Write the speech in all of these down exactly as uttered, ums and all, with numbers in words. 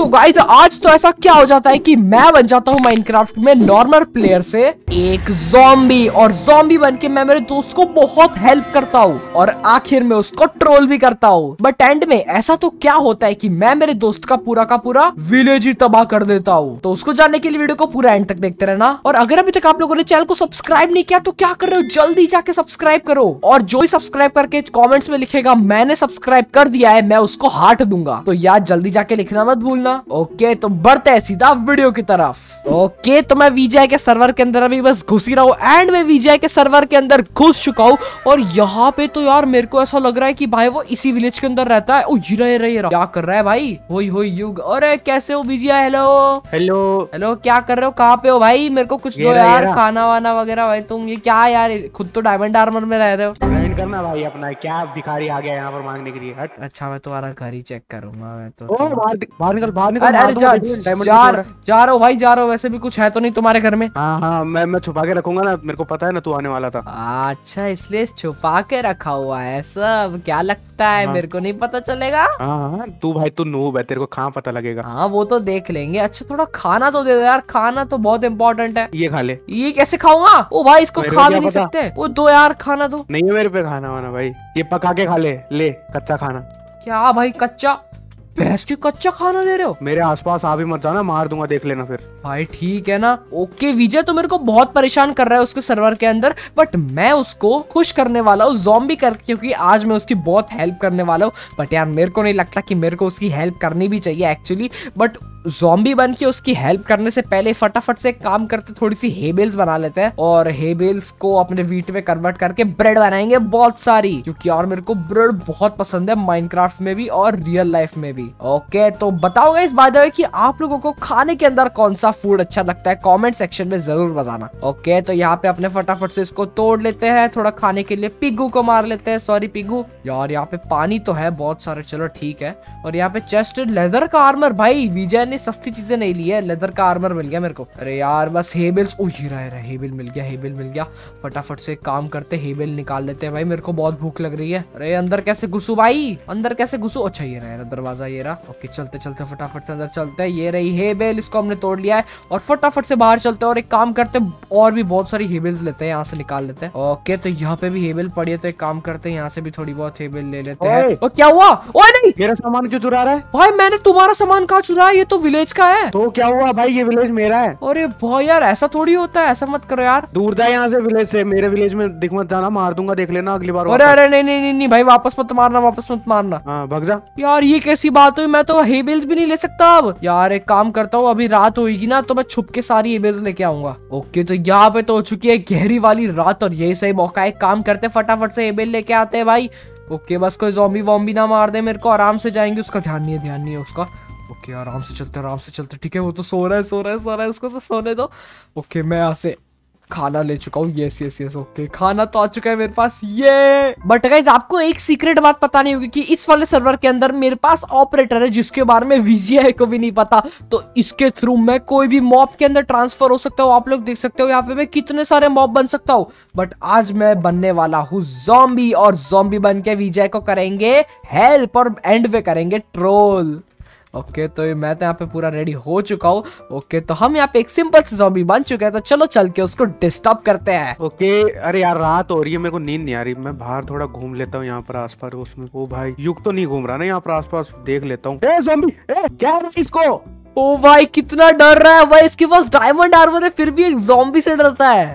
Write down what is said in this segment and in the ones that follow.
तो गाइस आज तो ऐसा क्या हो जाता है कि मैं बन जाता हूँ माइनक्राफ्ट में नॉर्मल प्लेयर से एक ज़ॉम्बी, और ज़ॉम्बी बन के मैं मेरे दोस्त को बहुत हेल्प करता हूँ और आखिर में उसको ट्रोल भी करता हूँ। बट एंड में ऐसा तो क्या होता है कि मैं मेरे दोस्त का पूरा का पूरा विलेज ही तबाह कर देता हूँ। तो उसको जानने के लिए वीडियो को पूरा एंड तक देखते रहना। और अगर अभी तक आप लोगों ने चैनल को सब्सक्राइब नहीं किया तो क्या कर रहे हो, जल्दी जाके सब्सक्राइब करो। और जो भी सब्सक्राइब करके कॉमेंट्स में लिखेगा मैंने सब्सक्राइब कर दिया है, मैं उसको हार्ट दूंगा। तो यार जल्दी जाके लिखना मत भूलना। ओके तो बढ़ते हैं सीधा वीडियो की तरफ। ओके तो मैं वीजे के सर्वर के अंदर अभी बस घुस ही रहा हूँ एंड मैं वीजे के सर्वर के अंदर घुस चुका हूँ। और यहाँ पे तो यार मेरे को ऐसा लग रहा है कि भाई वो इसी विलेज के अंदर रहता है। ओ ये रहा, ये रहा, ये रहा। क्या कर रहा है भाई? होई होई युग। अरे कैसे हो वीजे? हेलो हेलो हेलो, क्या कर रहे हो? कहाँ पे हो भाई? मेरे को कुछ दो यार, खाना वाना वगैरह। भाई तुम ये क्या यार, खुद तो डायमंड आर्मर में रह रहे हो। ग्राइंड करना भाई अपना। क्या भिखारी आ गया यहाँ पर मांगने के लिए? हट। अच्छा मैं तुम्हारा घर ही चेक करूंगा मैं तो। ओ बाहर बाहर निकल, बाहर निकल। अरे अरे जा जा जा रहा हूँ भाई, जा रहा हूँ। वैसे भी कुछ है तो नहीं तुम्हारे घर में? हाँ हाँ मैं मैं छुपा के रखूंगा ना, मेरे को पता है ना तू आने वाला था। अच्छा इसलिए छुपा के रखा हुआ है सब? क्या लगता है हाँ। मेरे को नहीं पता चलेगा? हाँ हाँ तू भाई तू नूब है, तेरे को कहाँ पता लगेगा। हाँ वो तो देख लेंगे। अच्छा थोड़ा खाना तो दे दो यार, खाना तो बहुत इम्पोर्टेंट है। ये खा ले। ये कैसे खाऊंगा? ओ भाई इसको खा भी नहीं पता? सकते। वो दो यार खाना दो। नहीं है मेरे पे खाना वाना भाई, ये पका के खा ले। ले कच्चा खाना। क्या भाई कच्चा? भैंस की कच्चा खाना दे रहे हो? मेरे आसपास आ भी मत जाना, मार दूंगा, देख लेना फिर। भाई ठीक है ना। ओके विजय तो मेरे को बहुत परेशान कर रहा है उसके सर्वर के अंदर, बट मैं उसको खुश करने वाला हूँ ज़ॉम्बी करके, क्योंकि आज मैं उसकी बहुत हेल्प करने वाला हूँ। बट यार मेरे को नहीं लगता कि मेरे को उसकी हेल्प करनी भी चाहिए एक्चुअली। बट ज़ॉम्बी बन के उसकी हेल्प करने से पहले फटाफट से काम करते, थोड़ी सी हे बेल्स बना लेते हैं और हे बेल्स को अपने वीट में कन्वर्ट करके ब्रेड बनाएंगे बहुत सारी, क्योंकि यार मेरे को ब्रेड बहुत पसंद है माइनक्राफ्ट में भी और रियल लाइफ में भी। ओके तो बताओ गाइस बाय द वे कि आप लोगों को खाने के अंदर कौन सा फूड अच्छा लगता है, कमेंट सेक्शन में जरूर बताना। ओके तो यहाँ पे अपने फटाफट से इसको तोड़ लेते हैं, थोड़ा खाने के लिए पिग्गू को मार लेते हैं। सॉरी पिग्गू। यार यहाँ पे पानी तो है बहुत सारे, चलो ठीक है। और यहाँ पे चेस्ट लेदर का आर्मर, भाई विजय ने सस्ती चीजें नहीं ली है, लेदर का आर्मर मिल गया मेरे को। अरे यार बस हेबेल्स। ओ ये रहा है, हेबेल मिल गया, हेबेल मिल गया। फटाफट से काम करते, हेबेल निकाल लेते हैं। भाई मेरे को बहुत भूख लग रही है। अरे अंदर कैसे घुसू भाई, अंदर कैसे घुसू? अच्छा ये रहा दरवाजा, ये रहा। ओके चलते चलते फटाफट से अंदर चलते हैं। ये रही हेबेल, इसको हमने तोड़ लिया है और फटाफट से बाहर चलते हैं और एक काम करते हैं, और भी बहुत सारी हेबेल्स लेते हैं, यहाँ से निकाल लेते हैं। ओके तो यहाँ पे भी हेबेल पड़ी है, तो एक काम करते हैं यहाँ से भी थोड़ी बहुत हेबेल ले लेते हैं। और क्या हुआ? ओए नहीं, मेरा सामान क्यों चुरा रहा है? भाई मैंने तुम्हारा सामान कहाँ चुराया? ये तो विलेज का है। तो क्या हुआ भाई, ये विलेज मेरा है। अरे भाई यार ऐसा थोड़ी होता है, ऐसा मत करो यार। दूर जा यहाँ से विलेज से, मेरे विलेज में दिख मत जाना, मार दूंगा, देख लेना अगली बार। अरे अरे नहीं नहीं नहीं भाई, वापस मत मारना, वापस मत मारना। हाँ भाग जा। यार ये कैसी बात हुई, मैं तो हेबेल्स भी नहीं ले सकता अब। यार एक काम करता हूँ, अभी रात होगी ना तो मैं छुप के सारी हेबेल्स लेके आऊंगा। ओके तो यहाँ पे तो हो चुकी है गहरी वाली रात और यही सही मौका है, काम करते फटाफट से हेबेल लेके आते हैं भाई। ओके बस कोई ज़ॉम्बी वॉम्बी ना मार दे मेरे को, आराम से जाएंगे। उसका ध्यान नहीं है, ध्यान नहीं है उसका। ओके आराम से चलते, आराम से चलते। ठीक है वो तो सो रहा है, सो रहा है, सो रहा है, उसको तो सोने दो। ओके मैं यहाँ से खाना ले चुका हूँ। यस यस यस ओके खाना तो आ चुका है मेरे पास। ये बट गाइस आपको एक सीक्रेट बात पता नहीं होगी कि इस वाले सर्वर के अंदर मेरे पास ऑपरेटर है जिसके बारे में वीजे को भी नहीं पता। तो इसके थ्रू मैं कोई भी मॉब के अंदर ट्रांसफर हो सकता हूँ। आप लोग देख सकते हो यहाँ पे मैं कितने सारे मॉब बन सकता हूँ। बट आज मैं बनने वाला हूँ ज़ॉम्बी, और ज़ॉम्बी बन के वीजे को करेंगे हेल्प और एंड पे करेंगे ट्रोल। ओके तो मैं तो यहाँ पे पूरा रेडी हो चुका हूँ। ओके तो हम यहाँ पे एक सिंपल से ज़ॉम्बी बन चुके हैं, तो चलो चल के उसको डिस्टर्ब करते हैं। ओके अरे यार रात हो रही है, मेरे को नींद नहीं आ रही, मैं बाहर थोड़ा घूम लेता हूँ यहाँ पर आसपास। उसमें ओ भाई युग तो नहीं घूम रहा ना यहाँ पर आसपास, देख लेता हूँ। ए ज़ॉम्बी, ए क्या है इसको? ओ भाई कितना डर रहा है भाई, इसके पास डायमंड आर्मर है फिर भी एक ज़ॉम्बी से डरता है।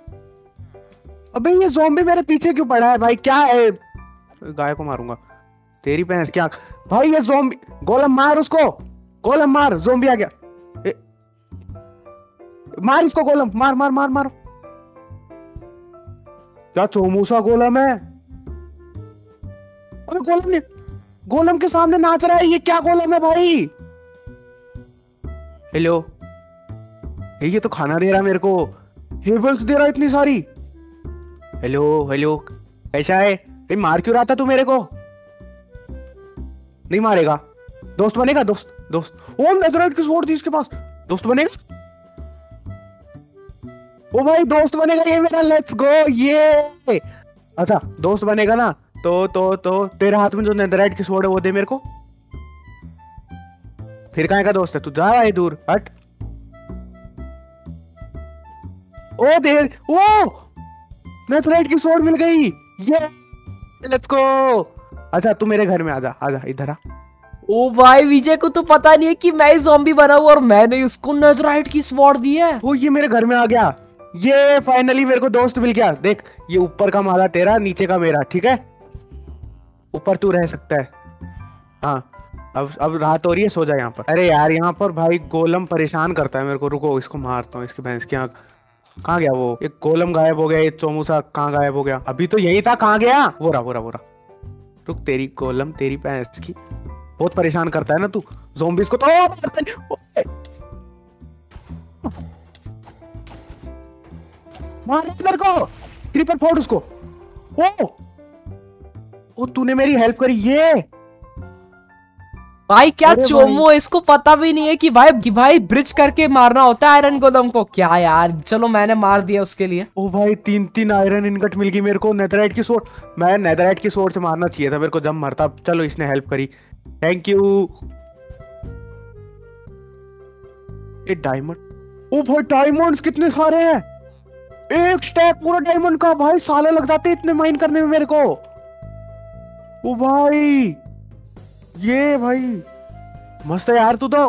अबे ये ज़ॉम्बी मेरे पीछे क्यों पड़ा है भाई, क्या है? गाय को मारूंगा तेरी भैंस। क्या भाई ये ज़ॉम्बी, गोलम मार उसको, गोलम मार, ज़ॉम्बी आ गया। ए, मार इसको, गोलम मार मार मार मार। क्या चोमूसा गोलम है? अरे गोलम ने, गोलम के सामने नाच रहा है, ये क्या गोलम है भाई? हेलो, ये तो खाना दे रहा है मेरे को, हेबल्स दे रहा है इतनी सारी। हेलो हेलो कैसा है? ए, मार क्यों रहा था तू मेरे को? नहीं मारेगा, दोस्त बनेगा, दोस्त दोस्त। ओ नेदरराइट की स्वॉर्ड थी इसके पास, दोस्त बनेगा। ओ भाई दोस्त बनेगा ये मेरा, लेट्स गो। ये अच्छा दोस्त बनेगा ना, तो तो तो तेरे हाथ में जो नेदरराइट की स्वॉर्ड है वो दे मेरे को। फिर कहाँ का दोस्त है तू? जा रहा है दूर, हट। ओ दे, ओ नेथराइट की स्वॉर्ड मिल गई, ये लेट्स गो। अच्छा तू मेरे घर में आजा, आजा इधर आ। ओ भाई विजय को तो पता नहीं है कि मैं ही ज़ॉम्बी बना हूँ और मैंने उसको नेथराइट की स्वॉर्ड दी है। ओ ये मेरे घर में आ गया, ये फाइनली मेरे को दोस्त मिल गया। देख ये ऊपर का माला तेरा, नीचे का मेरा, ठीक है? ऊपर तू रह सकता है। हाँ अब अब रात हो रही है, सो जा यहाँ पर। अरे यार यहाँ पर भाई गोलम परेशान करता है मेरे को। रुको इसको मारता हूँ, इसकी भैंस की आँख। कहाँ गया वो? एक गोलम गायब हो गया, एक चोमूसा कहाँ गायब हो गया? अभी तो यही था, कहाँ गया? वो रहा वो रहा वो रहा। रुक, तेरी गोलम तेरी भैंस की, बहुत परेशान करता है ना तू ज़ॉम्बीज़ को। तो मार मेरे को, क्रीपर फोड़ उसको। ओ ओ तूने मेरी हेल्प करी। ये भाई क्या चोमो, इसको पता भी नहीं है कि भाई कि भाई ब्रिज करके मारना होता है आयरन गोलम को। क्या यार, चलो मैंने मार दिया उसके लिए। ओ भाई तीन तीन आयरन इनगट मिल गई मेरे को नेथराइट की स्वॉर्ड। मैं नेथराइट की स्वॉर्ड से मारना चाहिए था मेरे को जब मरता। चलो इसने हेल्प करी, थैंक यू। ये डायमंड, ओ भाई डायमंड्स कितने सारे हैं, एक स्टैक पूरा डायमंड का। भाई साले लग जाते इतने माइन करने में मेरे को। ओ भाई ये भाई मस्त है यार तू तो।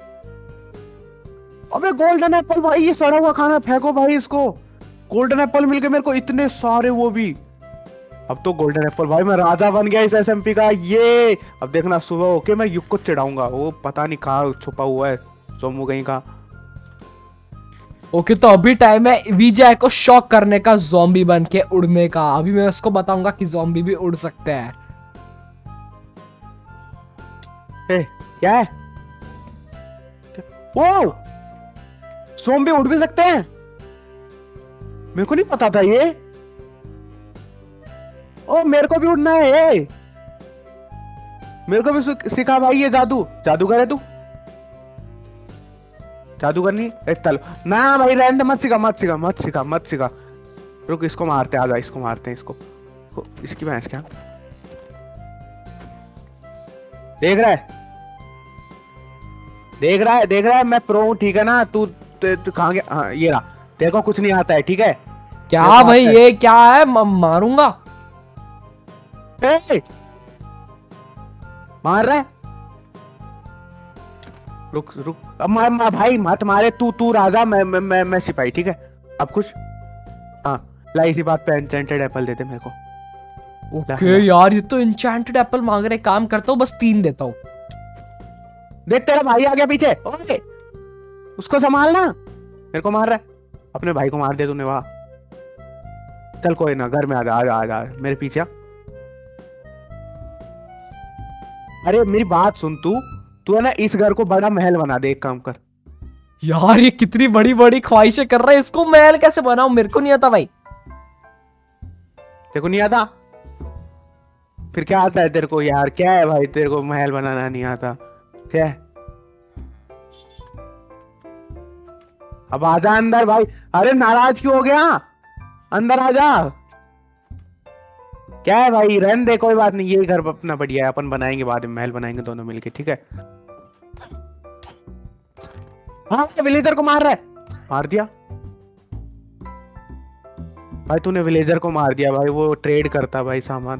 अबे गोल्डन एप्पल, भाई ये सड़ा हुआ खाना फेंको भाई इसको। गोल्डन एप्पल मिल गए मेरे को इतने सारे, वो भी। अब तो गोल्डन एप्पल, भाई मैं राजा बन गया इस एसएमपी का। ये अब देखना सुबह होके मैं युग को चिढ़ाऊंगा। वो पता नहीं कहाँ छुपा हुआ है सोमू कहीं का। ओके तो अभी टाइम है विजय को शॉक करने का, ज़ॉम्बी बन के उड़ने का। अभी मैं उसको बताऊंगा कि ज़ॉम्बी भी उड़ सकते हैं। ए, क्या है? ओ ज़ॉम्बी उड़ भी सकते हैं, मेरे को नहीं पता था ये। ओ मेरे को भी उड़ना है ये, मेरे को भी सिखा भाई ये जादू। जादूगर है तू? जादूगर नहीं है? चलो ना भाई रहने दे, मत सिखा मत सिखा मत सिखा मत सिखा। रुक इसको मारते, आजा इसको मारते हैं इसको। इसकी भैंस क्या देख रहा है? देख रहा है देख रहा है मैं प्रो हूँ, ठीक है ना? तू कहाँ गया? हाँ ये रहा, तेरे को कुछ नहीं आता है, ठीक है? क्या भाई ये क्या है? मारूंगा। ए, मार रहा है? रुक रुक, अब मार, मार भाई मत मारे। तू तू राजा, मैं मैं मैं, मैं सिपाही, ठीक है? अब खुश? हाँ ला, इसी बात पे एन्चेंटेड एप्पल देते मेरे को। ओके यार ये तो एन्चेंटेड एप्पल मांग रहे। काम करता हूँ, बस तीन देता हूँ। देख तेरा भाई आ गया पीछे, ओए उसको संभालना। मेरे को मार रहा है, अपने भाई को मार दे तूने। वाह चल कोई ना, घर में आजा आजा आजा मेरे पीछे आ। अरे मेरी बात सुन, तू तू है ना इस घर को बड़ा महल बना दे। एक काम कर यार, ये कितनी बड़ी बड़ी ख्वाहिशें कर रहा है। इसको महल कैसे बनाऊं? मेरे को नहीं आता भाई। तेरे को नहीं आता? फिर क्या आता है तेरे को यार? क्या है भाई तेरे को महल बनाना नहीं आता? क्या है? अब आजा अंदर भाई। अरे नाराज क्यों हो गया? अंदर आजा। क्या है भाई? रहने दे, कोई बात नहीं। ये घर अपना बढ़िया है, अपन बनाएंगे बाद में, महल बनाएंगे दोनों मिलके, ठीक है? हाँ विलेजर को मार रहा है। मार दिया भाई तूने, विलेजर को मार दिया भाई। वो ट्रेड करता भाई सामान।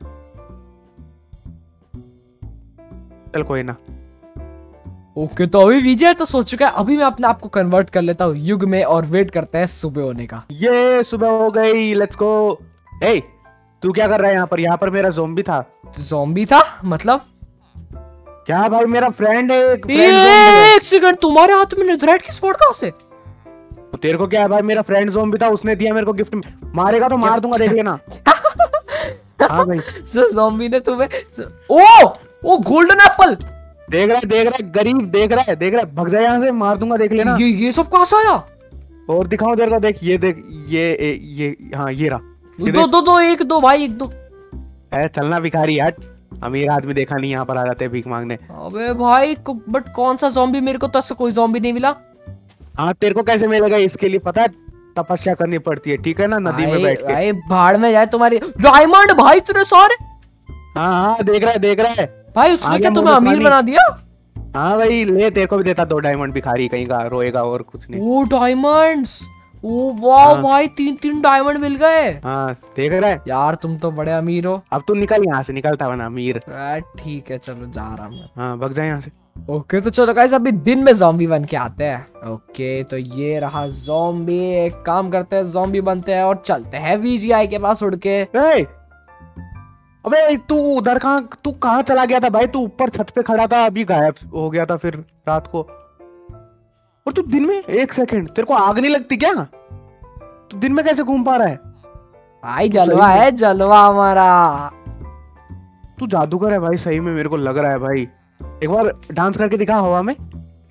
चल कोई ना। ओके तो अभी विजय तो सोच चुका है। अभी मैं अपने आप को कन्वर्ट कर लेता हूँ युग में और वेट करते हैं सुबह होने का। ये सुबह हो गई, लेट्स गो। ए तू क्या कर रहा है यहाँ पर? यहाँ पर मेरा ज़ॉम्बी था। ज़ॉम्बी था मतलब? क्या भाई मेरा फ्रेंड है एक, फ्रेंड एक सेकंड, तुम्हारे हाथ में नेथराइट की स्वॉर्ड कहां से? तो तेरे को क्या है भाई? मेरा फ्रेंड ज़ॉम्बी था, उसने दिया मेरे को गिफ्ट में। मारेगा तो मार दूंगा, देख लेना। हाँ भाई ज़ॉम्बी ने तुम्हें। ओ ओ गोल्डन एप्पल देख रहा है देख रहा है गरीब, देख रहा है देख रहा है। भग जाए यहाँ से, मार दूंगा, देख लेना। ये ये सब कहां से आया? और दिखाओ तेरे को, देख ये देख ये ए, ये हाँ ये रहा। दो दो दो एक दो भाई, एक दो। है चलना भिखारी यार, अमीर आदमी देखा नहीं यहाँ पर आ जाते हैं भीख मांगने। अबे भाई बट कौन सा ज़ॉम्बी? मेरे को तो ऐसा कोई ज़ॉम्बी नहीं मिला। हाँ तेरे को कैसे मिलेगा? इसके लिए पता है तपस्या करनी पड़ती है, ठीक है ना? नदी में बैठ के। भाई भाड़ में जाए तुम्हारी। डायमंड भाई तेरे सारे। हाँ हाँ देख रहा है देख रहा है भाई उसने क्या तुम्हें अमीर बना दिया? हाँ भाई ले, तेरे को भी देता दो डायमंड, भिखारी कहीं का, रोएगा और कुछ नहीं। ओ डायमंड्स, ओ वाह हाँ। भाई, तीन तीन डायमंड मिल गए। हाँ देख रहा है। यार तुम तो बड़े अमीर हो। अब तू निकल यहाँ से, निकलता वरना अमीर। आ, ठीक है चलो जा रहा हूँ। हाँ भग जा यहाँ से। ओके तो चलो गाइस अभी दिन में ज़ॉम्बी बन के आते हैं। ओके तो ये रहा ज़ॉम्बी। एक काम करते हैं, ज़ॉम्बी बनते हैं और चलते हैं वीजीआई के पास उड़ के। ए! अबे तू उधर कहाँ, तू कहाँ चला गया था भाई? तू ऊपर छत पे खड़ा था, अभी गायब हो गया था फिर रात को। और तू दिन में, एक सेकंड, तेरे को आग नहीं लगती क्या? तू दिन में कैसे घूम पा रहा है? भाई जलवा है, जलवा हमारा। तू जादूगर है भाई, सही में मेरे को लग रहा है भाई। एक बार डांस करके दिखा हवा में।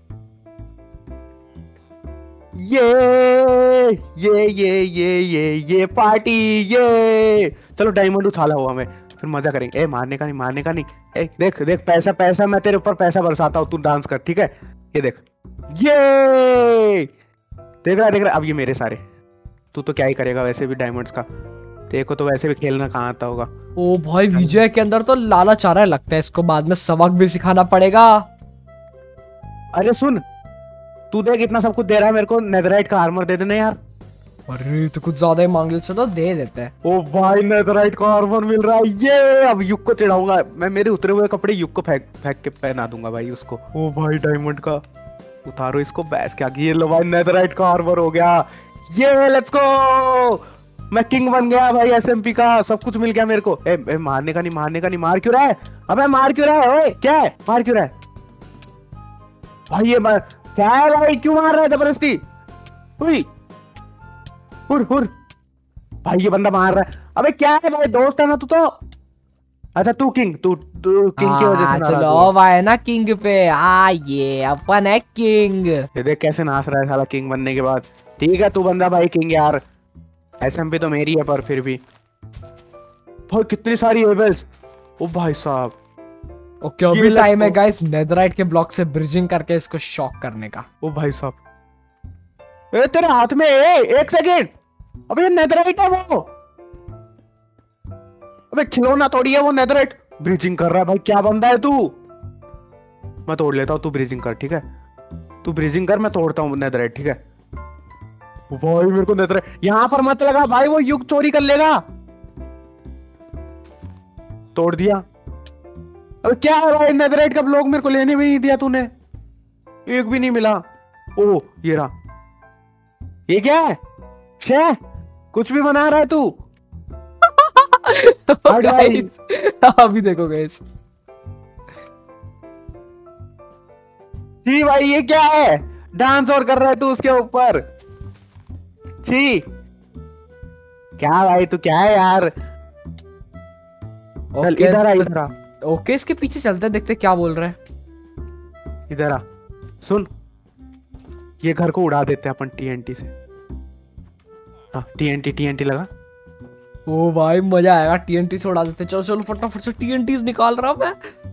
ये ये ये ये ये ये पार्टी, ये चलो डायमंड उछाला हुआ में, फिर मजा करेंगे। ए मारने का नहीं, मारने का नहीं। ए देख देख, पैसा पैसा, मैं तेरे ऊपर पैसा बरसाता हूँ, तू डांस कर, ठीक है? ये देख, ये देख रहा देख रहा। अब ये मेरे सारे, तू तो क्या ही करेगा वैसे भी डायमंड्स का, देखो तो वैसे भी खेलना कहाँ आता होगा। ओ भाई विजय के अंदर तो लालच आ रहा है, लगता है इसको बाद में सबक भी सिखाना पड़ेगा। अरे सुन, तू देख इतना सब कुछ दे रहा है मेरे को, नेदराइट का आर्मर दे देना यार। अरे तो कुछ ज्यादा ही मांग ले, चलो दे देते हैं। ओ भाई नेदराइट का आर्मर मिल रहा है, ये अब युग को चढ़ाऊंगा मैं, मेरे उतरे हुए कपड़े युग को फेंक फेंक के पहना दूंगा भाई उसको। ओ भाई डायमंड का उतारो इसको, बैस क्या, ये लो भाई नेदराइट का आर्मर हो गया, ये लेट्स गो, मैं किंग बन गया भाई एसएमपी का, सब कुछ मिल गया मेरे को। ए, ए मारने का नहीं, मारने का नहीं, मार क्यों रहा है? अबे मार क्यों रहा है? ओए क्या है, मार क्यों रहा है भाई? ये मार क्या है भाई, क्यों मार रहा है जबरदस्ती? हुई हुर हुर भाई, ये बंदा मार रहा है। अबे क्या है भाई, दोस्त है ना तू तो। अच्छा तू किंग, तू तू किंग की वजह से चलो भाई ना किंग पे आ, ये अपन है किंग। ये देख कैसे नाच रहा है साला किंग बनने के बाद। ठीक है तू बंदा भाई किंग यार, एसएमपी तो मेरी है पर फिर भी। भाई कितनी सारी एबल्स, ओ भाई साहब। ओके अभी टाइम है गाइस नेदराइट के ब्लॉक से ब्रिजिंग करके इसको शॉक करने का। ओ भाई साहब, ए तेरे हाथ में, ए एक सेकंड, अबे ये नेदराइट है वो, अबे खिलौना थोड़ी है वो, नेदराइट ब्रिजिंग कर रहा है भाई। क्या बंदा है तू? मैं तोड़ लेता हूँ, तू ब्रिजिंग कर, ठीक है? तू ब्रिजिंग कर, मैं तोड़ता हूँ नेदराइट, ठीक है? भाई मेरे को नेदराइट यहाँ पर मत लगा भाई, वो युग चोरी कर लेगा। तोड़ दिया। अबे क्या है भाई, नेदराइट का ब्लॉक मेरे को लेने भी नहीं दिया तूने, एक भी नहीं मिला। ओ ये रहा, ये क्या है? शे कुछ भी बना रहा है तू। अभी देखो गाइस, जी भाई ये क्या है, डांस और कर रहा है तू उसके ऊपर। छी क्या भाई तू, क्या है यार? ओके इधर आ, इधर आ। ओके इसके पीछे चलते हैं, देखते क्या बोल रहा है। इधर आ, सुन, ये घर को उड़ा देते हैं अपन टीएनटी से। हाँ टीएनटी टीएनटी लगा। ओ भाई मजा आएगा, टीएनटी से उड़ा देते। चलो चलो फटाफट से टीएनटीज निकाल रहा मैं।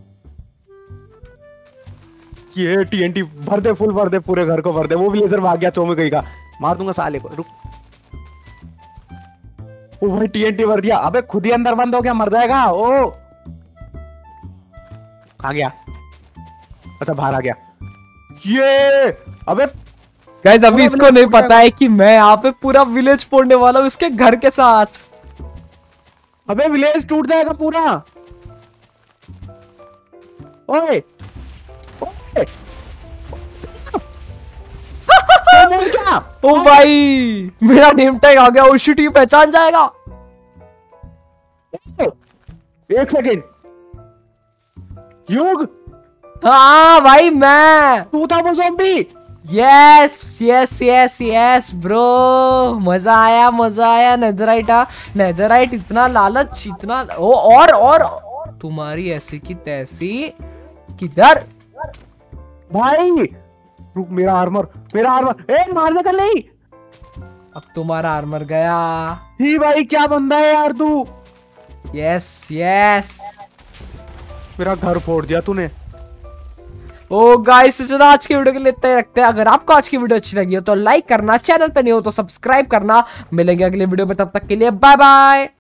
ये टीएनटी भर दे, फुल भर दे, पूरे घर को भर दे। वो भी लेजर भाग गया चो में गई का, मार दूंगा साले को, रुक। ओ भाई टीएनटी भर दिया। अबे खुद ही अंदर बंद हो गया, मर जाएगा। ओ आ गया, अच्छा बाहर आ गया। ये अबे गाइस अभी इसको नहीं पता है कि मैं यहाँ पे पूरा विलेज फोड़ने वाला हूँ उसके घर के साथ। अबे विलेज टूट जाएगा पूरा। ओए ओए क्या? ओ भाई मेरा नेम टैग आ गया, ओशीटी पहचान जाएगा। एक सेकेंड, युग हाँ भाई मैं, तू था वो zombie? Yes yes yes yes bro, मजा आया मजा आया। नेदराइट नेदराइट इतना लालच, इतना ओ और और तुम्हारी ऐसी की तैसी किधर भाई? रुक, मेरा आर्मर, मेरा आर्मर, ए मारने का नहीं। अब तुम्हारा आर्मर गया। ही भाई क्या बंदा है यार तू। यस यस, मेरा घर फोड़ दिया तूने। ओ गाइस चलो आज की वीडियो के लिए इतना ही रखते हैं। अगर आपको आज की वीडियो अच्छी लगी हो तो लाइक करना, चैनल पे नहीं हो तो सब्सक्राइब करना। मिलेंगे अगले वीडियो में, तब तक के लिए बाय बाय।